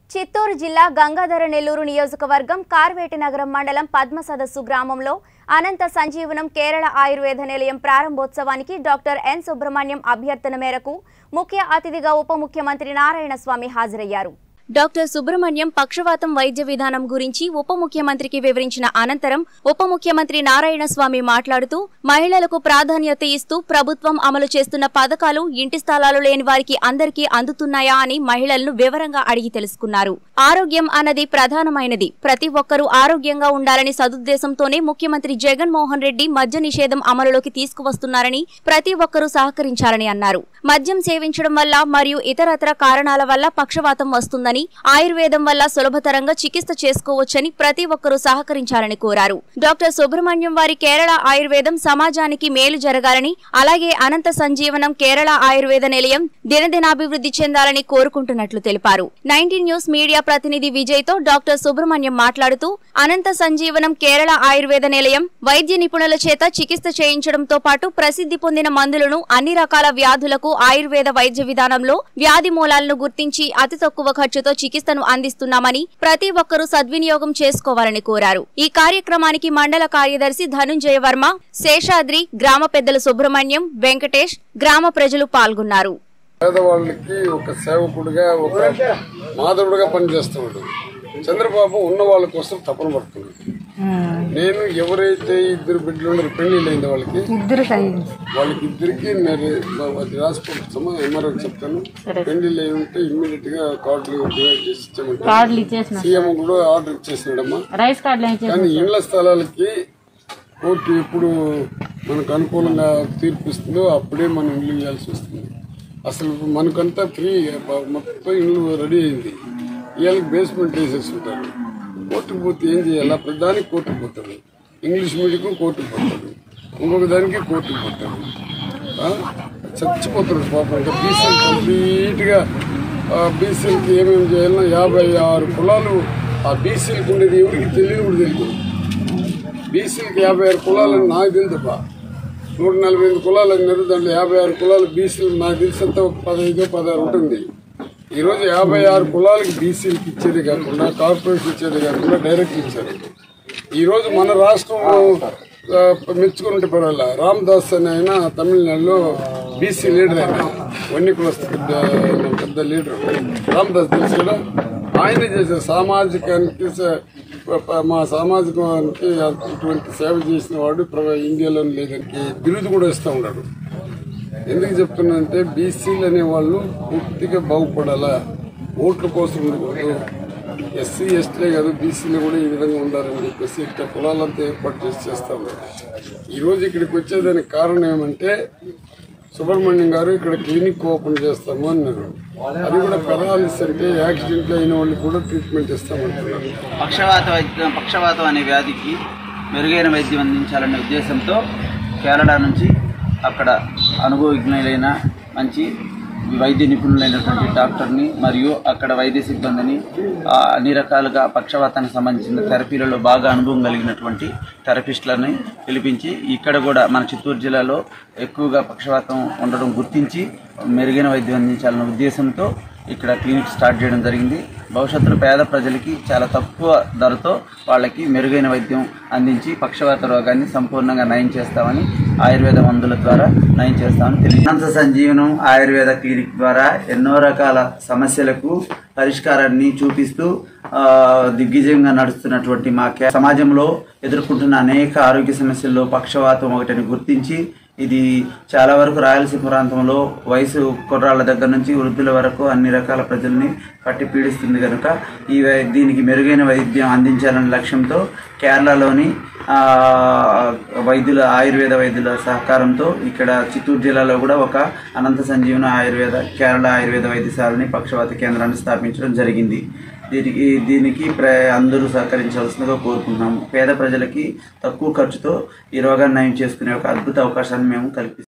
చిత్తూరు జిల్లా గంగాధర నెల్లూరు నియోజకవర్గం కార్వేటి నగరం మండలం పద్మ సదస్సు గ్రామంలో అనంత సంజీవనం కేరళ ఆయుర్వేద నిలయం ప్రారంభోత్సవానికి డాక్టర్ ఎన్ సుబ్రహ్మణ్యం అభ్యర్థన మేరకు ముఖ్య అతిథిగా ఉప ముఖ్యమంత్రి నారాయణ స్వామి హాజరయ్యారు. డాక్టర్ సుబ్రహ్మణ్యం పక్షవాతం వైద్య విధానం గురించి ఉప ముఖ్యమంత్రికి వివరించిన అనంతరం ఉప ముఖ్యమంత్రి నారాయణ స్వామి మాట్లాడుతూ మహిళలకు ప్రాధాన్యత ఇస్తూ ప్రభుత్వం అమలు చేస్తున్న పథకాలు ఇంటి స్థలాలు లేని వారికి అందరికీ అందుతున్నాయా అని మహిళలను వివరంగా అడిగి తెలుసుకున్నారు. ఆరోగ్యం అన్నది ప్రధానమైనది. ప్రతి ఒక్కరూ ఆరోగ్యంగా ఉండాలని సదుద్దేశంతోనే ముఖ్యమంత్రి జగన్మోహన్ రెడ్డి మద్య నిషేధం అమలులోకి తీసుకువస్తున్నారని ప్రతి ఒక్కరూ సహకరించాలని అన్నారు. మద్యం సేవించడం వల్ల మరియు ఇతరత్ర కారణాల వల్ల పక్షవాతం వస్తుందని, ఆయుర్వేదం వల్ల సులభతరంగా చికిత్స చేసుకోవచ్చని ప్రతి ఒక్కరూ సహకరించాలని కోరారు. డాక్టర్ సుబ్రహ్మణ్యం వారి కేరళ ఆయుర్వేదం సమాజానికి మేలు జరగాలని, అలాగే అనంత సంజీవనం కేరళ ఆయుర్వేద నిలయం దినదినాభివృద్ధి చెందాలని కోరుకుంటున్నట్లు తెలిపారు. 19 న్యూస్ మీడియా ప్రతినిధి విజయ్ తో డాక్టర్ సుబ్రహ్మణ్యం మాట్లాడుతూ అనంత సంజీవనం కేరళ ఆయుర్వేద నిలయం వైద్య నిపుణుల చేత చికిత్స చేయించడంతో పాటు ప్రసిద్ధి పొందిన మందులను అన్ని రకాల వ్యాధులకు ఆయుర్వేద వైద్య విధానంలో వ్యాధి మూలాలను గుర్తించి అతి తక్కువ ఖర్చుతో చికిత్సను అందిస్తున్నామని ప్రతి ఒక్కరూ సద్వినియోగం చేసుకోవాలని కోరారు. ఈ కార్యక్రమానికి మండల కార్యదర్శి ధనుంజయ వర్మ, శేషాద్రి, గ్రామ పెద్దలు సుబ్రహ్మణ్యం, వెంకటేష్, గ్రామ ప్రజలు పాల్గొన్నారు. పేదవాళ్ళకి ఒక సేవకుడిగా, ఒక మాధవుడిగా పనిచేస్తున్నాడు. చంద్రబాబు ఉన్న వాళ్ళ కోసం తపన పడుతున్నాడు. నేను ఎవరైతే ఇద్దరు బిడ్డలు ఉన్నారు, పెళ్లిళ్ళైంది వాళ్ళకిద్దరికి రాసి పంపిస్తామో ఎంఆర్ఓ చెప్తాను. పెళ్లిళ్ళు అయి ఉంటే ఇమ్మీడియట్ గా కార్డులు డివైడ్ చేసి ఇచ్చామంటారు. సీఎం కూడా ఆర్డర్ ఇచ్చేసినాడమ్మా. కానీ ఇళ్ల స్థలాలకి కోర్టు ఎప్పుడు మనకు అనుకూలంగా తీర్పిస్తుందో అప్పుడే మనం ఇల్లు ఇవ్వాల్సి వస్తుంది. అసలు మనకంతా ఫ్రీ, మొత్తం ఇల్లు రెడీ అయింది. ఇవాళకి బేస్మెంట్ వేసేసి ఉంటారు. కోర్టుకు పోతే ఏం చేయాలి? ప్రధానికి కోర్టుకు పోతాడు, ఇంగ్లీష్ మీడియం కోర్టుకు పోతాడు, ఇంకొక దానికి కోర్టుకు పోతాడు. చచ్చిపోతాడు పాపం. ఇంకా బీసీలు కంప్లీట్గా బీసీలకి ఏమేమి చేయాలన్నా 56 కులాలు ఆ బీసీలకు ఉండేది ఎవరికి తెలియదు కూడా తెలియదు. బీసీలకి 56 కులాలని నాకు తెలుదుపా. 148 కులాలు అన్నారు. దాంట్లో 56 కులాలు బీసీలు నాకు తెలిసినంత ఒక 15-16 ఉంటుంది. ఈరోజు 56 కులాలకి బీసీలకి ఇచ్చేది కాకుండా, కార్పొరేషన్ ఇచ్చేది కాకుండా డైరెక్ట్ ఇచ్చారు. ఈరోజు మన రాష్ట్రం మెచ్చుకుంటే పర్వాల. రామదాస్ అని ఆయన తమిళనాడులో బీసీ లీడర్, ఆయన వన్ని కులస్థ పెద్ద లీడర్ రామదాస్ తెలుసు కదా. ఆయన చేశారు సామాజికానికి, మా సామాజికానికి ఇటువంటి సేవ చేసిన వాడు ఇండియాలో లేదని బిరుదు కూడా ఇస్తూ ఉన్నాడు. ఎందుకు చెప్తున్నానంటే బీసీలు అనేవాళ్ళు పూర్తిగా బాగుపడాలా, ఓట్ల కోసం ఉండకూడదు. ఎస్సీ ఎస్టీలే కాదు, బీసీలు కూడా ఈ విధంగా ఉండాలని చెప్పేసి ఇక్కడ కులాలంతా ఏర్పాటు చేస్తూ ఉన్నారు. ఈరోజు ఇక్కడికి వచ్చేదానికి కారణం ఏమంటే సుబ్రహ్మణ్యం గారు ఇక్కడ క్లినిక్ ఓపెన్ చేస్తాము అన్నారు. అది కూడా పెరాలిసిస్ అంటే యాక్సిడెంట్లు అయిన వాళ్ళకి కూడా ట్రీట్మెంట్ ఇస్తామంటున్నారు. పక్షవాతం అనే వ్యాధికి మెరుగైన వైద్యం అందించాలనే ఉద్దేశంతో కేరళ నుంచి అక్కడ అనుభవజ్ఞులైన మంచి వైద్య నిపుణులైనటువంటి డాక్టర్ని మరియు అక్కడ వైద్య సిబ్బందిని అన్ని రకాలుగా పక్షవాతానికి సంబంధించిన థెరపీలలో బాగా అనుభవం కలిగినటువంటి థెరపిస్టులని పిలిపించి ఇక్కడ కూడా మన చిత్తూరు జిల్లాలో ఎక్కువగా పక్షవాతం ఉండడం గుర్తించి మెరుగైన వైద్యం అందించాలనే ఉద్దేశంతో ఇక్కడ క్లినిక్ స్టార్ట్ చేయడం జరిగింది. భవిష్యత్తులో పేద ప్రజలకి చాలా తక్కువ ధరతో వాళ్ళకి మెరుగైన వైద్యం అందించి పక్షవాత రోగాన్ని సంపూర్ణంగా నయం చేస్తామని, ఆయుర్వేద మందుల ద్వారా నయం చేస్తామని తెలియదు. అనంత సంజీవనం ఆయుర్వేద క్లినిక్ ద్వారా ఎన్నో రకాల సమస్యలకు పరిష్కారాన్ని చూపిస్తూ దిగ్విజయంగా నడుస్తున్నటువంటి మా సమాజంలో ఎదుర్కొంటున్న అనేక ఆరోగ్య సమస్యల్లో పక్షవాతం ఒకటిని గుర్తించి ఇది చాలా వరకు రాయలసీమ ప్రాంతంలో వయసు కుర్రాళ్ళ దగ్గర నుంచి వృద్ధుల వరకు అన్ని రకాల ప్రజల్ని పట్టి పీడిస్తుంది కనుక దీనికి మెరుగైన వైద్యం అందించాలనే లక్ష్యంతో కేరళలోని ఆయుర్వేద వైద్యుల సహకారంతో ఇక్కడ చిత్తూరు జిల్లాలో కూడా ఒక అనంత సంజీవన కేరళ ఆయుర్వేద వైద్యశాలని పక్షవాత కేంద్రాన్ని స్థాపించడం జరిగింది. దీనికి అందరూ సహకరించాల్సిందిగా కోరుకుంటున్నాము. పేద ప్రజలకి తక్కువ ఖర్చుతో ఈ రోగాన్ని నయం చేసుకునే ఒక అద్భుత అవకాశాన్ని మేము కల్పిస్తాం.